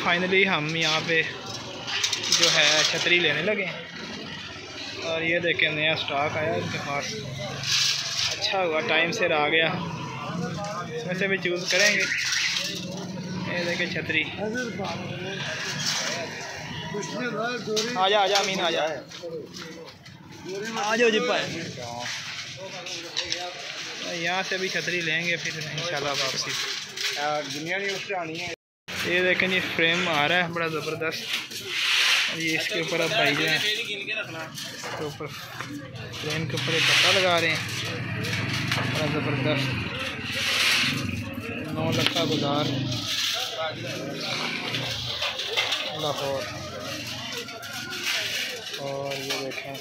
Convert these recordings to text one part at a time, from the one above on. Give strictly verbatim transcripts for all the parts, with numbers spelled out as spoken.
Finally हम यहाँ पे जो है छतरी लेने लगे और ये देखें नया स्टॉक आया इनके पास। अच्छा हुआ टाइम से आ गया, इसमें से भी चूज़ करेंगे। ये देखें छतरी, आजा आजा अमीन आजा आ जाओ जी पाए। यहाँ से भी छतरी लेंगे फिर इंशाल्लाह वापसी। दुनिया नहीं उससे आनी है। ये देखें जी फ्रेम आ रहा है बड़ा ज़बरदस्त। ये इसके ऊपर अब भाई जो है इसके ऊपर फ्रेम के ऊपर एक पट्टा लगा रहे हैं, बड़ा ज़बरदस्त। नौ लाख का गुजार लाहौर। और ये देखें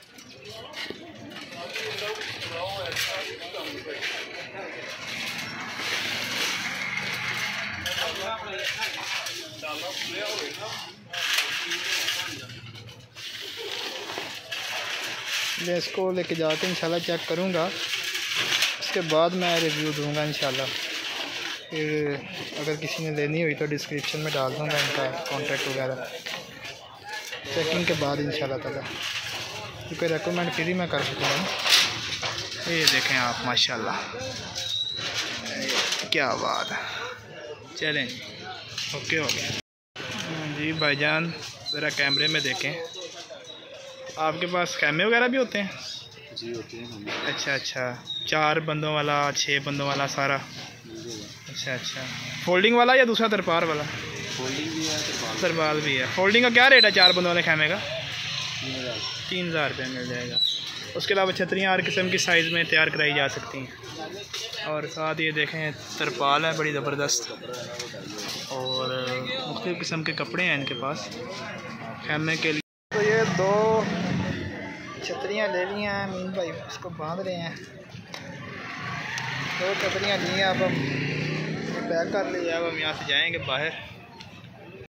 मैं इसको लेके जाके इंशाल्लाह चेक करूँगा, उसके बाद मैं रिव्यू दूँगा इंशाल्लाह। फिर अगर किसी ने लेनी हुई तो डिस्क्रिप्शन में डाल दूँगा इनका कॉन्टैक्ट वगैरह, चेकिंग के बाद इंशाल्लाह ताला, क्योंकि रेकमेंड फिर ही मैं कर सकूँगा। ये देखें आप माशाल्लाह, क्या बात है। चलें ओके हो गया जी भाईजान। ज़रा कैमरे में देखें, आपके पास कैमरे वगैरह भी होते हैं? जी होते हैं। अच्छा अच्छा, चार बंदों वाला, छः बंदों वाला सारा? अच्छा अच्छा, फोल्डिंग वाला या दूसरा तरपाल वाला? फोल्डिंग भी है, तरपाल भी है। फोल्डिंग का क्या रेट है चार बंदों वाले खेमे का? तीन हज़ार रुपये मिल जाएगा। उसके अलावा छतरियाँ हर किस्म की साइज़ में तैयार कराई जा सकती हैं। और साथ ये देखें तरपाल है बड़ी ज़बरदस्त, और मुख्तलिफ़ किस्म के कपड़े हैं इनके पास खेमे के लिए। तो ये दो छतरियाँ ले ली हैं अमीन भाई, उसको बांध रहे हैं। दो छतरियाँ ली हैं, अब हम पैक कर लिए, अब हम यहाँ से जाएंगे बाहर।